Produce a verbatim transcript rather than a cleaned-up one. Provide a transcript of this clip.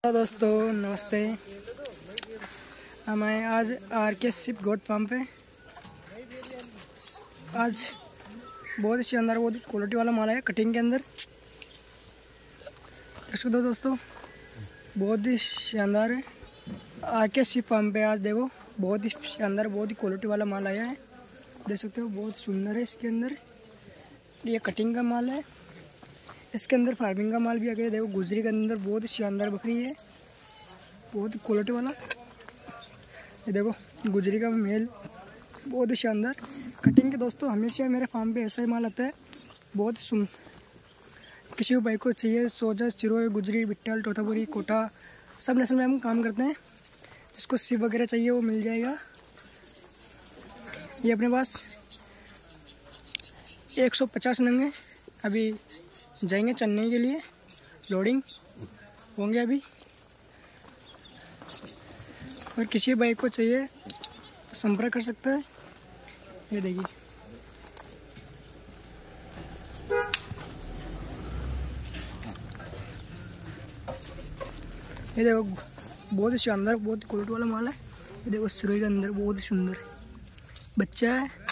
Hello दोस्तों, नमस्ते। हम आए आज आर के शिप गोट फार्म पे। आज बहुत ही शानदार, बहुत क्वालिटी वाला माल है कटिंग के अंदर। इसको दो दोस्तों, बहुत ही शानदार है आर के शिप फार्म पे। आज देखो, बहुत ही शानदार, बहुत ही क्वालिटी वाला माल आया है। देख सकते हो, बहुत सुंदर है। इसके अंदर ये कटिंग का माल है। इसके अंदर फार्मिंग का माल भी आ गया। देखो, गुजरी के अंदर बहुत ही शानदार बकरी है, बहुत ही क्वालिटी वाला। ये देखो, गुजरी का मेल बहुत ही शानदार कटिंग के। दोस्तों, हमेशा मेरे फार्म पे ऐसा ही माल आता है, बहुत ही सुंदर। किसी भी बाइक को चाहिए, सोजा, चिरोय, गुजरी, बिट्टल, तोतापुरी, कोटा, सब नस्ल में हम काम करते हैं। जिसको सिप वगैरह चाहिए वो मिल जाएगा। ये अपने पास एक सौ पचास नंग है। अभी जाएंगे चेन्नई के लिए, लोडिंग होंगे अभी। और किसी बाइक को चाहिए तो संपर्क कर सकता है। ये देखिए, ये देखो, बहुत ही शानदार, बहुत ही क्वालिटी वाला माल है। ये देखो, सिरोही के अंदर बहुत ही सुंदर बच्चा है।